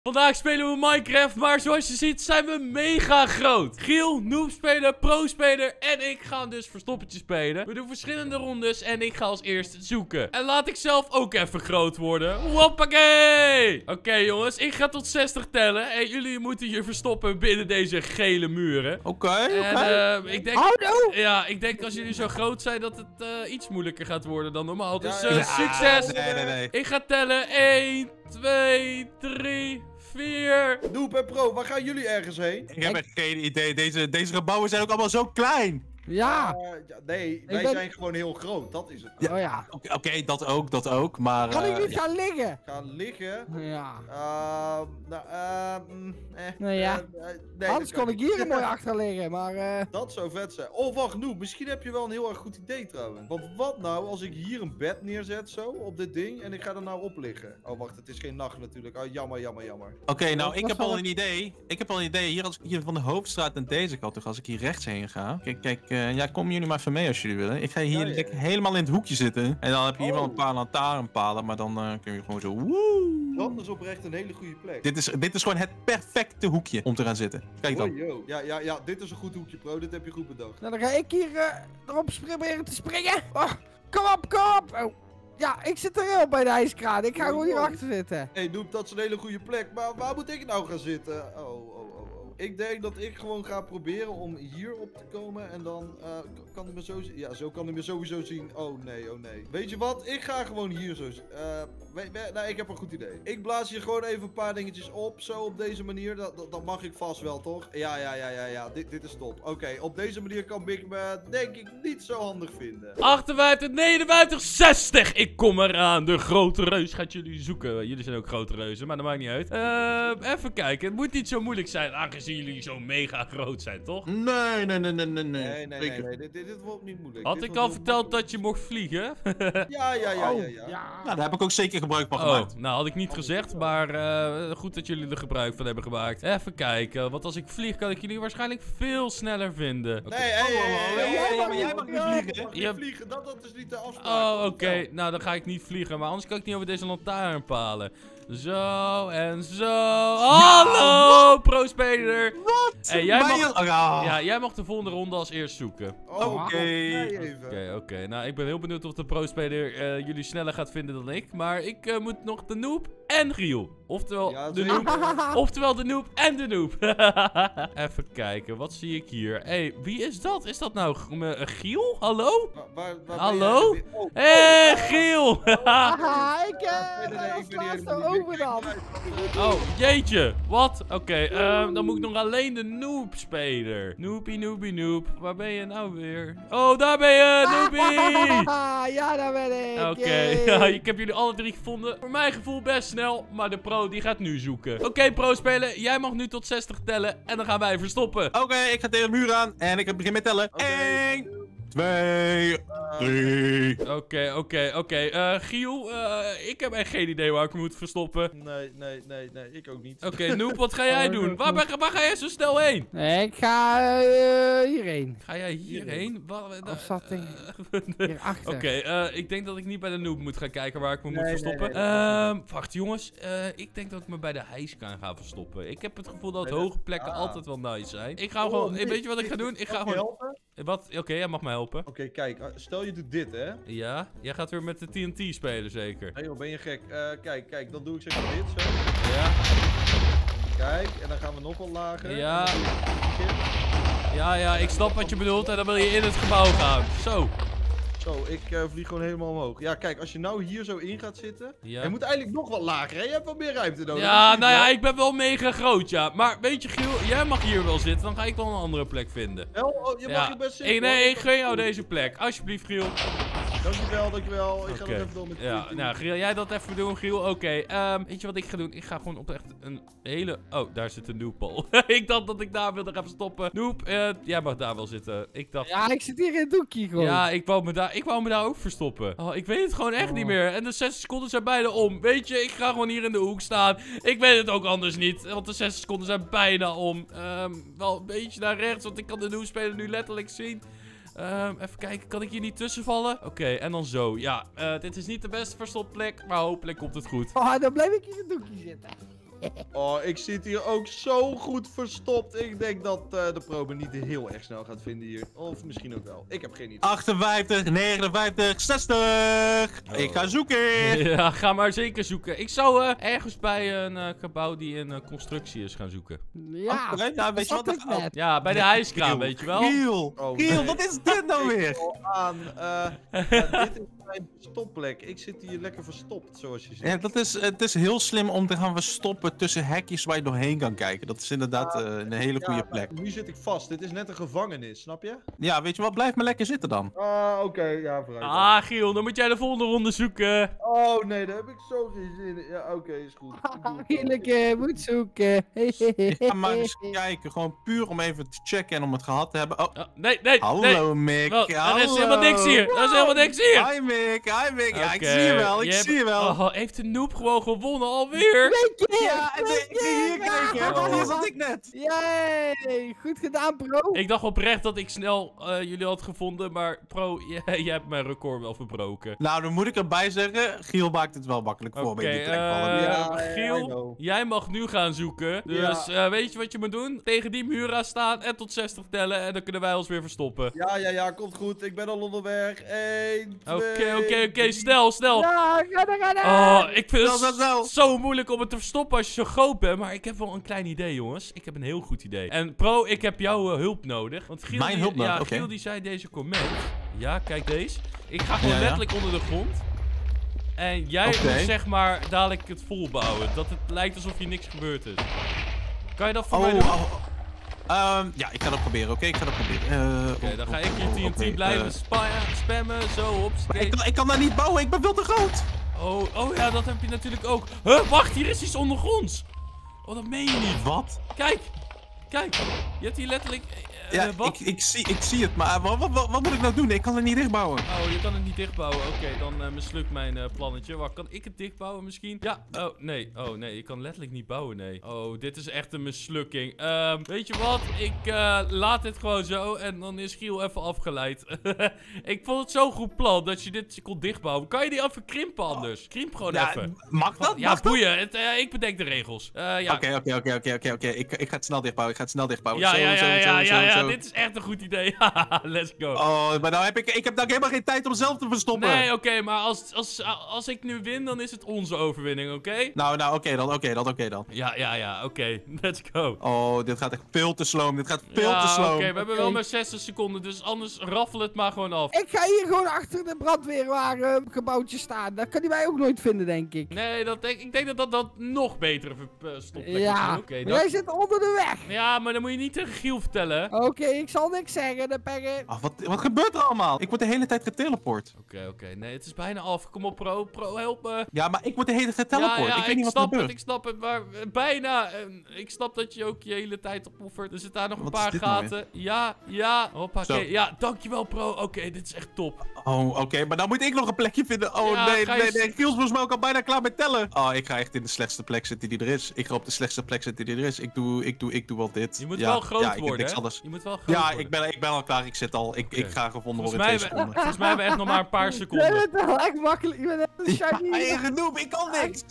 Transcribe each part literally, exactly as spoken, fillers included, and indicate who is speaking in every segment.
Speaker 1: Vandaag spelen we Minecraft, maar zoals je ziet zijn we mega groot. Giel, noob-speler, pro-speler en ik gaan dus verstoppertje spelen. We doen verschillende rondes en ik ga als eerste zoeken. En laat ik zelf ook even groot worden. Hoppakee! Oké okay, jongens, ik ga tot zestig tellen. En jullie moeten je verstoppen binnen deze gele muren.
Speaker 2: Oké, okay, oké.
Speaker 1: Okay. En uh, ik denk,
Speaker 3: oh, no.
Speaker 1: ja, ik denk als jullie zo groot zijn dat het uh, iets moeilijker gaat worden dan normaal. Dus uh,
Speaker 2: ja, ja,
Speaker 1: succes!
Speaker 2: Nee, nee, nee.
Speaker 1: Ik ga tellen. één, twee, drie... vier.
Speaker 3: Noob en Pro, waar gaan jullie ergens heen?
Speaker 2: Ik heb echt geen idee. Deze, deze gebouwen zijn ook allemaal zo klein.
Speaker 3: Ja. Uh, ja nee, wij
Speaker 4: ben...
Speaker 3: zijn gewoon heel groot. Dat is het.
Speaker 4: Ja. Oh ja.
Speaker 2: Oké, okay, dat ook, dat ook. Maar.
Speaker 4: Kan ik
Speaker 2: uh,
Speaker 4: niet
Speaker 2: ja.
Speaker 4: gaan liggen?
Speaker 3: Gaan liggen?
Speaker 4: Ja.
Speaker 3: Uh, nou, uh, eh,
Speaker 4: nou ja.
Speaker 3: Uh, nee,
Speaker 4: Anders kon ik hier er mooi achter liggen, maar. Uh...
Speaker 3: Dat zou vet zijn. Oh, wacht, Noob. Misschien heb je wel een heel erg goed idee trouwens. Want wat nou als ik hier een bed neerzet zo op dit ding en ik ga er nou op liggen? Oh, wacht, het is geen nacht natuurlijk. Oh, jammer, jammer, jammer.
Speaker 2: Oké, okay, nou, ik heb al een idee. Ik heb al een idee. Hier, als ik hier van de Hoofdstraat naar deze kant, toch als ik hier rechts heen ga. Kijk, kijk, uh, ja, kom jullie maar even mee als jullie willen. Ik ga hier ja, ja, ja. helemaal in het hoekje zitten. En dan heb je hier oh. wel een paar lantaarnpalen, maar dan uh, kun je gewoon zo. Woe.
Speaker 3: Dat is oprecht een hele goede plek.
Speaker 2: Dit is, dit is gewoon het perfecte hoekje om te gaan zitten. Kijk dan.
Speaker 3: Oh, yo. Ja, ja, ja, dit is een goed hoekje, Pro. Dit heb je goed bedacht.
Speaker 4: Nou, dan ga ik hier uh, erop proberen te springen. Oh, kom op, kom op. Oh. Ja, ik zit er heel bij de ijskraan. Ik ga oh, gewoon hier achter zitten.
Speaker 3: Hé, hey, Noob, dat is een hele goede plek. Maar waar moet ik nou gaan zitten? Oh, oh, oh. Ik denk dat ik gewoon ga proberen om hier op te komen en dan uh, kan hij me zo zien. Ja, zo kan hij me sowieso zien. Oh nee, oh nee. Weet je wat? Ik ga gewoon hier zo. Uh, we, we, nou, ik heb een goed idee. Ik blaas hier gewoon even een paar dingetjes op. Zo op deze manier. Dat, dat, dat mag ik vast wel, toch? Ja, ja, ja, ja, ja. Dit, dit is top. Oké, okay, op deze manier kan ik me denk ik niet zo handig vinden.
Speaker 1: achtenvijftig, negenenvijftig, zestig. Ik kom eraan. De grote reus gaat jullie zoeken. Jullie zijn ook grote reuzen, maar dat maakt niet uit. Uh, even kijken. Het moet niet zo moeilijk zijn, aangezien jullie zo mega groot zijn, toch?
Speaker 2: Nee, nee, nee, nee, nee, nee.
Speaker 3: Nee, nee, nee, nee. Dit, dit, dit wordt niet moeilijk.
Speaker 1: Had
Speaker 3: dit
Speaker 1: ik al verteld moeilijk. Dat je mocht vliegen?
Speaker 3: ja, ja, ja, ja, ja, ja.
Speaker 2: Nou, daar heb ik ook zeker gebruik van gemaakt.
Speaker 1: Oh, nou had ik niet gezegd, maar uh, goed dat jullie er gebruik van hebben gemaakt. Even kijken, want als ik vlieg kan ik jullie waarschijnlijk veel sneller vinden.
Speaker 3: Okay. Nee, hey, hey, hey, hey,
Speaker 2: hey, hey, maar jij mag niet vliegen.
Speaker 3: Mag niet vliegen, dat, dat is niet de afspraak.
Speaker 1: Oh, oké. Okay. Nou, dan ga ik niet vliegen, maar anders kan ik niet over deze lantaarnpalen. Zo en zo. Hallo, pro-speler.
Speaker 2: Wat?
Speaker 1: Hey, jij, mag, oh, ja. Ja, jij mag de volgende ronde als eerst zoeken.
Speaker 3: Oké.
Speaker 1: Oké, oké. Okay. Nou, ik ben heel benieuwd of de pro-speler uh, jullie sneller gaat vinden dan ik. Maar ik uh, moet nog de noob en Giel. Oftewel, ja, de noob, oftewel de noob en de noob. Even kijken, wat zie ik hier? Hé, hey, wie is dat? Is dat nou uh, Giel? Hallo?
Speaker 3: Waar, waar, waar
Speaker 1: Hallo? Hé, hey, Giel!
Speaker 4: Haha, ik ben als laatste over dan.
Speaker 1: Oh, jeetje. Wat? Oké, okay, uh, dan moet ik nog alleen de noob-speler. Noobie, noobie, noob. Waar ben je nou weer? Oh, daar ben je, noobie!
Speaker 4: Ja, daar ben ik.
Speaker 1: Oké, okay. Ja, ik heb jullie alle drie gevonden. Voor mijn gevoel best snel, maar de pro die gaat nu zoeken. Oké, okay, pro-speler, jij mag nu tot zestig tellen en dan gaan wij verstoppen.
Speaker 2: Oké, okay, ik ga tegen de muur aan en ik begin met tellen.
Speaker 3: Okay.
Speaker 2: één, twee, drie.
Speaker 1: Oké, okay, oké, okay, oké. Okay. Uh, Giel, uh, ik heb echt geen idee waar ik me moet verstoppen.
Speaker 3: Nee, nee, nee, nee, ik ook niet.
Speaker 1: Oké, okay, Noob, wat ga jij doen? Waar, waar, waar ga jij zo snel heen?
Speaker 4: Nee, ik ga uh, hierheen.
Speaker 1: Ga jij hierheen?
Speaker 4: Afzatting. Hierachter.
Speaker 1: Oké, okay, uh, ik denk dat ik niet bij de Noob moet gaan kijken waar ik me nee, moet verstoppen. Nee, nee, nee. Uh, wacht, jongens. Uh, ik denk dat ik me bij de hijskraan ga verstoppen. Ik heb het gevoel dat hoge plekken ah. altijd wel nice zijn. Ik ga oh, gewoon... Nee. Weet je wat ik ga doen? Ik ga gewoon...
Speaker 3: Helpen?
Speaker 1: Wat? Oké, okay, jij mag mij helpen.
Speaker 3: Oké, okay, kijk. Stel je doet dit, hè?
Speaker 1: Ja, jij gaat weer met de T N T spelen, zeker.
Speaker 3: Nee joh, ben je gek. Uh, kijk, kijk, dan doe ik zeg maar dit, zo.
Speaker 1: Ja.
Speaker 3: Kijk, en dan gaan we nog wel lager.
Speaker 1: Ja. Ja, ja, ik snap wat je bedoelt en dan wil je in het gebouw gaan. Zo.
Speaker 3: Zo, ik uh, vlieg gewoon helemaal omhoog. Ja, kijk, als je nou hier zo in gaat zitten...
Speaker 1: Ja.
Speaker 3: Je moet eigenlijk nog wat lager, hè? Je hebt wel meer ruimte nodig.
Speaker 1: Ja, nou ja, ik ben wel mega groot, ja. Maar weet je, Giel, jij mag hier wel zitten. Dan ga ik wel een andere plek vinden.
Speaker 3: Wel? Oh, je mag
Speaker 1: ja.
Speaker 3: hier best zitten.
Speaker 1: Hey, nee, ik gun jou deze plek. Alsjeblieft, Giel.
Speaker 3: Dankjewel, dankjewel. Ik ga
Speaker 1: okay.
Speaker 3: nog even door met
Speaker 1: Ja, nou, Giel, jij dat even doen, Giel. Oké, okay. um, weet je wat ik ga doen? Ik ga gewoon op echt een hele... Oh, daar zit een noob-pol. Ik dacht dat ik daar wilde gaan stoppen. Noob, uh, jij mag daar wel zitten. Ik dacht...
Speaker 4: Ja, ik zit hier in het doekje gewoon.
Speaker 1: Ja, ik wou me daar, ik wou me daar ook verstoppen. Oh, ik weet het gewoon echt oh. niet meer. En de zes seconden zijn bijna om. Weet je, ik ga gewoon hier in de hoek staan. Ik weet het ook anders niet. Want de zes seconden zijn bijna om. Um, wel een beetje naar rechts, want ik kan de noob-speler nu letterlijk zien. Um, even kijken, kan ik hier niet tussen vallen? Oké, okay, en dan zo. Ja, uh, dit is niet de beste verstopplek, maar hopelijk komt het goed.
Speaker 4: Oh, dan blijf ik hier in het doekje zitten.
Speaker 3: Oh, ik zit hier ook zo goed verstopt. Ik denk dat uh, de pro me niet heel erg snel gaat vinden hier. Of misschien ook wel. Ik heb geen idee.
Speaker 2: achtenvijftig, negenenvijftig, zestig.
Speaker 1: Oh.
Speaker 2: Ik ga zoeken.
Speaker 1: Ja, ga maar zeker zoeken. Ik zou uh, ergens bij een uh, gebouw die in uh, constructie is gaan zoeken.
Speaker 4: Ja,
Speaker 2: Oh, okay, nou, weet je
Speaker 4: dat
Speaker 2: wat?
Speaker 4: ik
Speaker 2: Dat-
Speaker 4: net.
Speaker 1: Ja, bij de hijskraan, weet je wel.
Speaker 2: Giel,
Speaker 3: Oh,
Speaker 2: Giel,
Speaker 3: nee.
Speaker 2: wat is dit nou
Speaker 3: Ik
Speaker 2: weer?
Speaker 3: al aan. Uh, uh, dit is mijn verstopplek. Ik zit hier lekker verstopt, zoals je ziet.
Speaker 2: Ja, dat is, het is heel slim om te gaan verstoppen tussen hekjes waar je doorheen kan kijken. Dat is inderdaad uh, een hele goede
Speaker 3: Ja,
Speaker 2: plek.
Speaker 3: maar nu zit ik vast. Dit is net een gevangenis, snap je?
Speaker 2: Ja, weet je wat? Blijf maar lekker zitten dan.
Speaker 3: Ah, oké. Ja, vooruit.
Speaker 1: Ah, Giel, dan moet jij de volgende ronde zoeken.
Speaker 3: Oh, nee, daar heb ik zo geen zin in. Ja, oké, is goed. Ik doe het wel.
Speaker 4: Heerlijk, eh, moet zoeken.
Speaker 2: Ik ga maar eens kijken, gewoon puur om even te checken en om het gehad te hebben. Oh,
Speaker 1: Oh, nee, nee, nee.
Speaker 2: hallo Mick,
Speaker 1: Wel, er
Speaker 2: hallo.
Speaker 1: is helemaal niks hier. Er is helemaal niks hier.
Speaker 2: Hi Mick, hi Mick. Ja, ik
Speaker 1: Oké,
Speaker 2: zie je wel, ik
Speaker 1: je hebt-
Speaker 2: zie je wel.
Speaker 1: Oh, heeft de noob gewoon gewonnen alweer?
Speaker 4: Twee keer!
Speaker 2: Ja, en ik ging hier kijken,
Speaker 1: Oh.
Speaker 2: hè. Hier zat ik net.
Speaker 4: Yay! Goed gedaan, bro.
Speaker 1: Ik dacht oprecht dat ik snel uh, jullie had gevonden, maar Pro, jij, jij hebt mijn record wel verbroken.
Speaker 2: Nou, dan moet ik erbij zeggen, Giel maakt het wel makkelijk voor
Speaker 1: Oké,
Speaker 2: me in die trekvallen.
Speaker 1: eh,
Speaker 3: Ja, ja, I
Speaker 1: Giel,
Speaker 3: know.
Speaker 1: jij mag nu gaan zoeken. Dus eh, weet je wat je moet doen? Tegen die muur aan staan en tot zestig tellen en dan kunnen wij ons weer verstoppen.
Speaker 3: Ja, ja, ja, komt goed. Ik ben al onderweg. Eén, twee...
Speaker 1: Oké, oké, oké, snel, snel.
Speaker 4: Ja, ga er, ga er.
Speaker 1: Oh, ik vind
Speaker 2: Snel, snel,
Speaker 1: het
Speaker 2: snel.
Speaker 1: zo moeilijk om het te verstoppen als je zo groot bent. Maar ik heb wel een klein idee, jongens. Ik heb een heel goed idee. En Pro, ik heb jouw uh, hulp nodig. Want Giel,
Speaker 2: Mijn
Speaker 1: die,
Speaker 2: hulp nodig,
Speaker 1: ja,
Speaker 2: oké.
Speaker 1: Giel die zei deze comment. Ja, kijk deze. Ik ga gewoon
Speaker 2: Ja, ja.
Speaker 1: letterlijk onder de grond. En jij
Speaker 2: Oké.
Speaker 1: moet zeg maar dadelijk het volbouwen. Dat het lijkt alsof hier niks gebeurd is. Kan je dat voor
Speaker 2: Oh,
Speaker 1: mij doen?
Speaker 2: oh, oh. Ehm, ja, ik ga dat proberen, oké? Ik ga dat proberen. Eh,
Speaker 1: Oké, dan ga ik
Speaker 2: oh,
Speaker 1: hier
Speaker 2: oh,
Speaker 1: T N T
Speaker 2: oké,
Speaker 1: blijven
Speaker 2: eh,
Speaker 1: spa spammen. Zo, op.
Speaker 2: ik, kan, ik kan daar niet bouwen, ik ben veel te groot.
Speaker 1: Oh, oh ja, dat heb je natuurlijk ook. Huh, wacht, hier is iets ondergronds. Oh, dat meen je niet.
Speaker 2: Wat?
Speaker 1: Kijk, kijk. Je hebt hier letterlijk... eh,
Speaker 2: Ja,
Speaker 1: eh, wat?
Speaker 2: ik, ik, zie, ik zie het, maar wat, wat, wat, wat moet ik nou doen? Ik kan het niet dichtbouwen.
Speaker 1: Oh, je kan het niet dichtbouwen. Oké, dan uh, mislukt mijn uh, plannetje. Wacht, kan ik het dichtbouwen misschien? Ja, oh, nee. Oh, nee, ik kan letterlijk niet bouwen, nee. Oh, dit is echt een mislukking. Um, weet je wat? Ik uh, laat dit gewoon zo en dan is Giel even afgeleid. Ik vond het zo'n goed plan dat je dit kon dichtbouwen. Kan je die even krimpen anders? Krimp gewoon
Speaker 2: Ja,
Speaker 1: even.
Speaker 2: mag dat?
Speaker 1: Ja,
Speaker 2: Mag dat?
Speaker 1: boeien. Het, uh, ik bedenk de regels. Uh, ja.
Speaker 2: Oké, oké, oké, oké, oké, oké. Ik ik ga het snel dichtbouwen, ik ga het snel dichtbouwen.
Speaker 1: Ja,
Speaker 2: Zo,
Speaker 1: ja,
Speaker 2: zo,
Speaker 1: ja,
Speaker 2: zo,
Speaker 1: ja,
Speaker 2: zo,
Speaker 1: ja, ja,
Speaker 2: zo.
Speaker 1: dit is echt een goed idee. Let's go.
Speaker 2: Oh, maar nou heb ik, ik heb nou helemaal geen tijd om zelf te verstoppen.
Speaker 1: Nee, oké, maar als, als, als ik nu win, dan is het onze overwinning, oké?
Speaker 2: Nou, nou, oké dan, oké dan, oké dan.
Speaker 1: Ja, ja, ja, oké. Let's go.
Speaker 2: Oh, dit gaat echt veel te sloom, dit gaat veel
Speaker 1: ja,
Speaker 2: te sloom.
Speaker 1: oké, we hebben wel
Speaker 4: Oké.
Speaker 1: maar zestig seconden, dus anders raffel het maar gewoon af.
Speaker 4: Ik ga hier gewoon achter de brandweerwagen gebouwtje staan. Dat kan hij mij ook nooit vinden, denk ik.
Speaker 1: Nee, dat denk, ik denk dat dat, dat nog betere verstopplek is.
Speaker 4: Ja,
Speaker 1: Oké,
Speaker 4: maar
Speaker 1: dat-
Speaker 4: jij zit onder de weg.
Speaker 1: ja, maar dan moet je niet tegen Giel vertellen.
Speaker 4: Oké, ik zal niks zeggen, de peggen.
Speaker 2: Oh, wat, wat gebeurt er allemaal? Ik word de hele tijd geteleport.
Speaker 1: Oké, oké, nee, het is bijna af. Kom op, Pro. Pro, help me.
Speaker 2: Ja, maar ik word de hele tijd
Speaker 1: Ja,
Speaker 2: geteleport.
Speaker 1: ja,
Speaker 2: ik weet niet wat er
Speaker 1: snap het,
Speaker 2: gebeurt.
Speaker 1: ik snap het, maar eh, bijna. En ik snap dat je ook je hele tijd opoffert. Er zitten daar nog een
Speaker 2: Wat is
Speaker 1: paar
Speaker 2: dit nou
Speaker 1: gaten. Ja, ja. Hoppa,
Speaker 2: Zo.
Speaker 1: oké. Ja, dankjewel, Pro. Oké, dit is echt top.
Speaker 2: Oh, oké, maar dan moet ik nog een plekje vinden. Oh,
Speaker 1: Ja,
Speaker 2: nee,
Speaker 1: ga je
Speaker 2: nee,
Speaker 1: s-
Speaker 2: nee. Giels was me ook al bijna klaar met tellen. Oh, ik ga echt in de slechtste plek zitten die er is. Ik ga op de slechtste plek zitten die er is. Ik doe, ik doe, ik doe wel dit.
Speaker 1: Je moet
Speaker 2: Ja,
Speaker 1: wel groot
Speaker 2: ja, ik heb
Speaker 1: worden,
Speaker 2: niks
Speaker 1: hè?
Speaker 2: anders.
Speaker 1: Je moet wel groot
Speaker 2: Ja,
Speaker 1: worden.
Speaker 2: ik ben, ik ben al klaar. Ik zit al. Ik,
Speaker 1: Oké.
Speaker 2: ik ga gevonden
Speaker 1: Volgens
Speaker 2: worden
Speaker 1: mij,
Speaker 2: in twee
Speaker 1: hebben,
Speaker 2: seconden.
Speaker 1: volgens mij hebben we echt nog maar een paar
Speaker 4: Jij
Speaker 1: seconden.
Speaker 4: bent wel echt makkelijk. Je bent net een
Speaker 2: Ja,
Speaker 4: shiny.
Speaker 2: eigen noob, ik kan niks.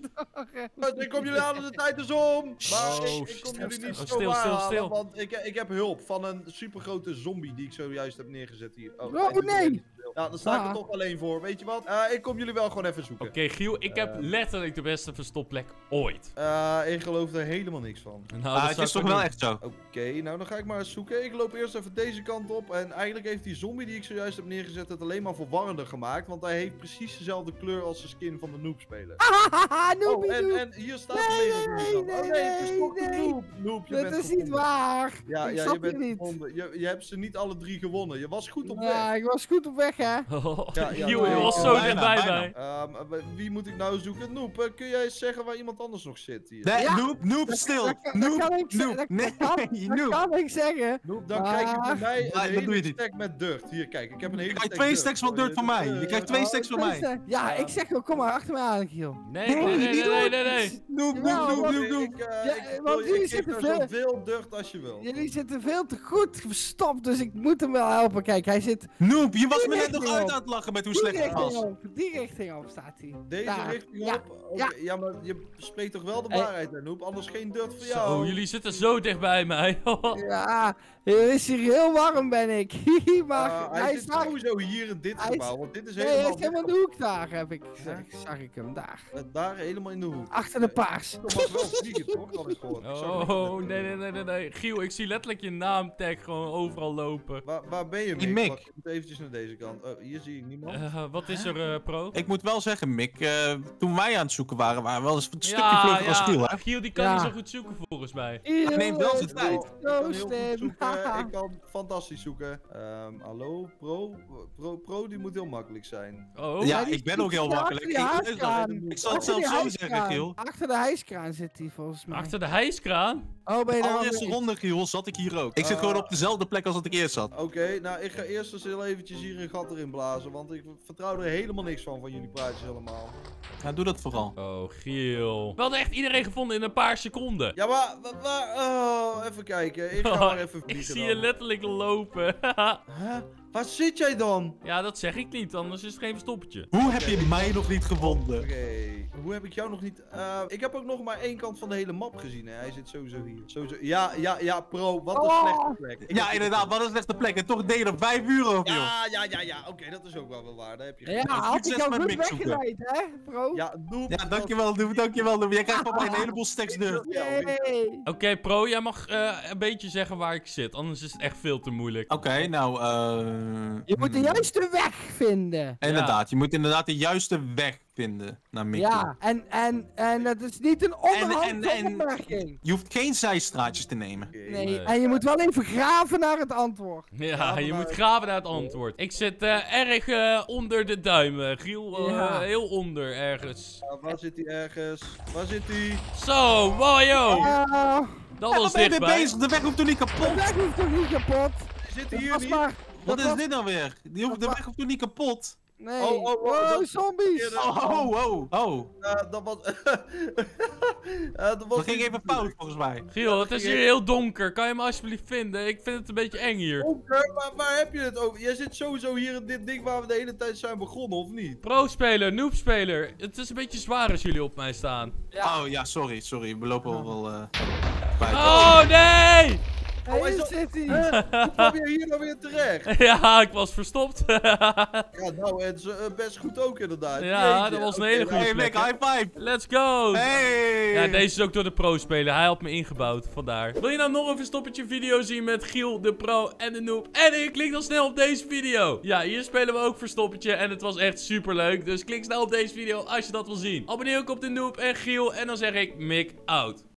Speaker 3: Oh, ik kom jullie aan, de tijd is om! Maar
Speaker 1: Oh,
Speaker 3: ik, ik kom
Speaker 1: stil,
Speaker 3: jullie
Speaker 1: stil,
Speaker 3: niet
Speaker 1: stil,
Speaker 3: zo
Speaker 1: stil,
Speaker 3: aanhalen,
Speaker 1: stil.
Speaker 3: want ik, ik heb hulp van een supergrote zombie die ik zojuist heb neergezet hier.
Speaker 4: Oh,
Speaker 3: hij doet
Speaker 4: nee.
Speaker 3: er niet veel. Ja, dan sta ik er
Speaker 4: Ah.
Speaker 3: toch alleen voor. Weet je wat? Eh, ik kom jullie wel gewoon even zoeken.
Speaker 1: Oké, Giel, ik heb
Speaker 3: Eh.
Speaker 1: letterlijk de beste verstopplek ooit.
Speaker 3: Eh, ik geloof er helemaal niks van.
Speaker 1: Nou,
Speaker 2: Ah,
Speaker 1: dat
Speaker 2: het
Speaker 1: zou
Speaker 2: is
Speaker 1: ik
Speaker 2: toch
Speaker 1: ook
Speaker 2: wel
Speaker 1: doen.
Speaker 2: echt zo.
Speaker 3: Oké, nou dan ga ik maar eens zoeken. Ik loop eerst even deze kant op. En eigenlijk heeft die zombie die ik zojuist heb neergezet het alleen maar verwarrender gemaakt. Want hij heeft precies dezelfde kleur als de skin van de noob speler.
Speaker 4: Hahaha,
Speaker 3: Oh,
Speaker 4: noobie
Speaker 3: en,
Speaker 4: noob.
Speaker 3: en hier staat
Speaker 4: Nee,
Speaker 3: de lege
Speaker 4: nee,
Speaker 3: zombie dan. Oh nee,
Speaker 4: nee,
Speaker 3: het is toch de
Speaker 4: nee.
Speaker 3: noob. Noob, je
Speaker 4: Dat
Speaker 3: bent
Speaker 4: is niet
Speaker 3: gevonden.
Speaker 4: waar.
Speaker 3: Ja,
Speaker 4: ik
Speaker 3: ja,
Speaker 4: snap
Speaker 3: je bent
Speaker 4: je niet.
Speaker 3: gevonden. Je, je hebt ze niet alle drie gewonnen. Je was goed op weg.
Speaker 4: Ja, ik was goed op weg, hè.
Speaker 1: Oh,
Speaker 3: Ja, ja,
Speaker 1: Giel, je
Speaker 3: ja,
Speaker 1: was
Speaker 3: ja,
Speaker 1: zo
Speaker 2: bijna,
Speaker 1: dichtbij
Speaker 2: bijna.
Speaker 1: mij.
Speaker 3: Ehm, eh, wie moet ik nou zoeken? Noep, eh, kun jij eens zeggen waar iemand anders nog zit hier?
Speaker 2: Nee,
Speaker 4: Ja.
Speaker 2: noob, noob,
Speaker 4: Dat-
Speaker 2: stil.
Speaker 4: dat kan- dat
Speaker 2: Noob,
Speaker 4: kan ik ze-
Speaker 2: noob.
Speaker 4: dat dat,
Speaker 2: Nee,
Speaker 4: dat kan, dat
Speaker 2: noob.
Speaker 4: kan ik zeggen.
Speaker 3: Noep, dan krijg je van mij
Speaker 2: Maar
Speaker 3: een
Speaker 2: dat doe je
Speaker 3: hele
Speaker 2: niet.
Speaker 3: stack met dirt. Hier, kijk, ik heb een hele
Speaker 2: Je
Speaker 3: stack
Speaker 2: krijgt twee
Speaker 3: dirt.
Speaker 2: stacks van dirt van mij. Je krijgt twee
Speaker 4: Oh,
Speaker 2: stacks van
Speaker 4: deze-
Speaker 2: mij.
Speaker 4: Ja, ik zeg wel, kom maar achter mij aan, Giel.
Speaker 1: Nee, nee, nee, nee, nee, nee, nee.
Speaker 2: Noob,
Speaker 4: Jawel,
Speaker 2: noob, noob,
Speaker 4: want
Speaker 2: noob, noob.
Speaker 3: Ik, eh,
Speaker 4: Ja,
Speaker 3: ik,
Speaker 4: want
Speaker 3: wil-
Speaker 4: jullie
Speaker 3: ik geef
Speaker 4: zitten
Speaker 3: er
Speaker 4: veel-
Speaker 3: zoveel dirt als je wil.
Speaker 4: Jullie zitten veel te goed verstopt, dus ik moet hem wel helpen. Kijk, hij zit
Speaker 2: Noob, je was me
Speaker 4: Die
Speaker 2: net nog
Speaker 4: richting
Speaker 2: uit
Speaker 4: op.
Speaker 2: aan het lachen met hoe
Speaker 4: die
Speaker 2: slecht het
Speaker 4: richting
Speaker 2: was.
Speaker 4: op. Die richting op staat hij.
Speaker 3: Deze
Speaker 4: Daar.
Speaker 3: richting
Speaker 4: Ja,
Speaker 3: op? Oké,
Speaker 4: ja.
Speaker 3: ja, maar je spreekt toch wel de
Speaker 4: Hey.
Speaker 3: waarheid, hè, Noep? Anders geen dirt voor jou.
Speaker 1: Zo, jullie zitten zo dicht bij mij.
Speaker 4: Ja, hier is hier heel warm ben ik. Hihi, maar
Speaker 3: Uh, hij,
Speaker 4: hij
Speaker 3: zit
Speaker 4: staat...
Speaker 3: sowieso hier in dit
Speaker 4: hij
Speaker 3: gebouw,
Speaker 4: is-
Speaker 3: want dit is
Speaker 4: Nee, hij
Speaker 3: helemaal...
Speaker 4: is helemaal in de hoek daar, heb ik,
Speaker 3: Ja?
Speaker 4: zag, zag ik hem, daar.
Speaker 3: Eh, Daar helemaal in de hoek.
Speaker 4: Achter de paars.
Speaker 3: Dat mag wel vliegen, toch? Had ik gehoord. Ik zag
Speaker 1: Oh,
Speaker 3: het.
Speaker 1: nee, nee, nee, nee, nee. Giel, ik zie letterlijk je naamtag gewoon overal lopen.
Speaker 3: Waar, waar ben je,
Speaker 2: Die
Speaker 3: Mick?
Speaker 2: Mick.
Speaker 3: Wacht, ik moet eventjes naar deze kant. Oh, hier zie ik niemand.
Speaker 1: Eh, wat is er, eh, pro?
Speaker 2: Ik moet wel zeggen, Mick, eh, toen wij aan het zoeken waren, waren we wel eens een stukje
Speaker 1: ja,
Speaker 2: vlugger als
Speaker 1: ja.
Speaker 2: Giel, hè?
Speaker 1: Giel die kan
Speaker 4: Ja.
Speaker 1: niet zo goed zoeken volgens mij.
Speaker 2: Hij neemt wel zijn
Speaker 3: Ik
Speaker 2: tijd.
Speaker 3: kan- ik kan heel goed
Speaker 4: Slim.
Speaker 3: zoeken. Ik kan fantastisch zoeken. Ehm, hallo, pro, pro? Pro, die moet heel makkelijk zijn.
Speaker 1: Oh,
Speaker 2: Ja,
Speaker 4: die
Speaker 2: ik ben
Speaker 4: zit
Speaker 2: ook heel
Speaker 4: achter
Speaker 2: makkelijk.
Speaker 4: die
Speaker 2: Ik,
Speaker 4: hijskraan.
Speaker 2: ik zal het
Speaker 4: Achter
Speaker 2: zelf
Speaker 4: die
Speaker 2: zo zeggen,
Speaker 4: hijskraan.
Speaker 2: Giel.
Speaker 4: Achter de hijskraan zit hij volgens mij.
Speaker 1: achter de hijskraan?
Speaker 4: Oh, ben je daar
Speaker 2: Allereerste
Speaker 4: alweer?
Speaker 2: ronde, Giel, zat ik hier ook. Ik zit
Speaker 3: Ah.
Speaker 2: gewoon op dezelfde plek als dat ik eerst zat.
Speaker 3: Oké, nou ik ga eerst eens heel eventjes hier een gat erin blazen, want ik vertrouw er helemaal niks van, van jullie praatjes allemaal.
Speaker 2: Ja, doe dat vooral.
Speaker 1: Oh, Giel. We hadden echt iedereen gevonden in een paar seconden.
Speaker 3: Ja, maar, wa- waar, oh, even kijken, ik ga maar even vliegen
Speaker 1: Ik zie
Speaker 3: dan.
Speaker 1: je letterlijk lopen.
Speaker 3: Huh? Waar zit jij dan?
Speaker 1: Ja, dat zeg ik niet, anders is het geen verstoppertje.
Speaker 2: Hoe heb je mij nog niet gevonden?
Speaker 3: Oké, hoe heb ik jou nog niet... eh, ik heb ook nog maar één kant van de hele map gezien, hè. Hij zit sowieso hier. Sowieso... Ja, ja, ja, pro, wat een
Speaker 4: Oh!
Speaker 3: slechte plek. Ik
Speaker 2: Ja,
Speaker 3: heb-
Speaker 2: inderdaad, wat een slechte plek. En toch deed je er vijf uur over, joh.
Speaker 3: Ja, ja, ja, ja, oké, dat is ook wel wel waar, daar heb je
Speaker 4: Ja,
Speaker 3: gelijk.
Speaker 4: had ik
Speaker 2: Succes
Speaker 4: jou
Speaker 2: met
Speaker 4: goed
Speaker 2: Mick zoeken.
Speaker 4: weggeleid, hè, bro?
Speaker 3: Ja, doe...
Speaker 2: Ja, dankjewel, Doe, dankjewel, Doe. Jij krijgt van mij een heleboel stacks dirt.
Speaker 4: Nee.
Speaker 1: Oké, pro, jij mag eh, een beetje zeggen waar ik zit, anders is het echt veel te moeilijk.
Speaker 2: Oké, nou, eh...
Speaker 4: Je moet de
Speaker 2: hmm.
Speaker 4: juiste weg vinden.
Speaker 2: Inderdaad, je moet inderdaad de juiste weg vinden naar Mickey.
Speaker 4: Ja, en, en, en dat is niet een onderhandse
Speaker 2: en- en-
Speaker 4: opmerking.
Speaker 2: Je hoeft geen zijstraatjes te nemen.
Speaker 3: Oké.
Speaker 4: Nee,
Speaker 1: Nee.
Speaker 4: en je moet wel even graven naar het antwoord.
Speaker 1: Ja,
Speaker 3: maar
Speaker 1: je
Speaker 3: nou-
Speaker 1: moet graven naar het antwoord. Ik zit eh, erg eh, onder de duimen. Giel, eh,
Speaker 4: Ja.
Speaker 1: heel onder ergens.
Speaker 3: Ja, waar zit hij ergens? Waar zit hij?
Speaker 1: Zo, wow, yo.
Speaker 4: Ah,
Speaker 1: Dat
Speaker 2: Ja,
Speaker 1: was
Speaker 2: wat ben je mee
Speaker 1: dichtbij.
Speaker 2: bezig? De weg hoeft toch niet
Speaker 4: de
Speaker 2: kapot?
Speaker 4: weg hoeft toch niet kapot?
Speaker 3: Hij zit
Speaker 4: Dat
Speaker 3: hier
Speaker 4: was
Speaker 3: niet.
Speaker 4: maar...
Speaker 2: Wat
Speaker 4: dat
Speaker 2: is
Speaker 4: was-
Speaker 2: dit nou weer? Die hoeft, de weg hoeft toch niet kapot?
Speaker 4: Nee.
Speaker 3: Oh, oh, oh,
Speaker 4: Oh,
Speaker 3: dat-
Speaker 4: zombies!
Speaker 3: Ja,
Speaker 2: Oh, oh, oh. Oh,
Speaker 3: Ja, dat was... Ja, dat was
Speaker 2: dat ging
Speaker 3: niet
Speaker 2: even
Speaker 3: de
Speaker 2: fout volgens mij.
Speaker 1: Giel, het is hier heel donker. Kan je me alsjeblieft vinden? Ik vind het een beetje eng hier.
Speaker 3: Donker, maar waar heb je het over? Jij zit sowieso hier in dit ding waar we de hele tijd zijn begonnen, of niet?
Speaker 1: Pro-speler, noob-speler. Het is een beetje zwaar als jullie op mij staan.
Speaker 4: Ja.
Speaker 2: Oh ja, sorry, sorry. We lopen wel wel... eh buiten.
Speaker 1: Oh, nee!
Speaker 3: Oh, hij
Speaker 4: Hier
Speaker 3: zat-
Speaker 4: zit hij.
Speaker 3: Huh? Hoe kwam je hier nou weer terecht?
Speaker 1: Ja, ik was verstopt.
Speaker 3: Ja, nou, het is eh, best goed ook inderdaad.
Speaker 1: Ja,
Speaker 3: Jeetje.
Speaker 1: dat was een
Speaker 3: Oké,
Speaker 1: hele
Speaker 3: nou,
Speaker 1: goede
Speaker 2: Hey
Speaker 1: plek.
Speaker 2: Mick, high five!
Speaker 1: Let's go!
Speaker 2: Hey!
Speaker 1: Ja, deze is ook door de pro-speler. Hij had me ingebouwd, vandaar. Wil je nou nog een verstoppertje video zien met Giel, de pro en de noob? En ik klik dan snel op deze video. Ja, hier spelen we ook verstoppertje en het was echt super leuk. Dus klik snel op deze video als je dat wil zien. Abonneer ook op de noob en Giel en dan zeg ik Mick out.